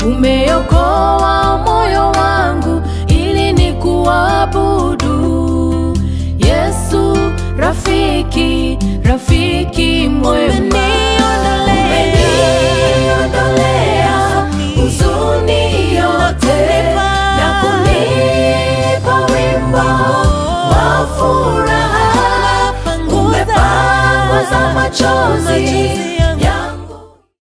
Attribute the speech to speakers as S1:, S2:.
S1: umeokoa moyo wangu ili nikuabudu. Yesu rafiki, rafiki mwema, umeniondolea huzuni yote na kunipa wimbo wa furaha. Umepanguza machozi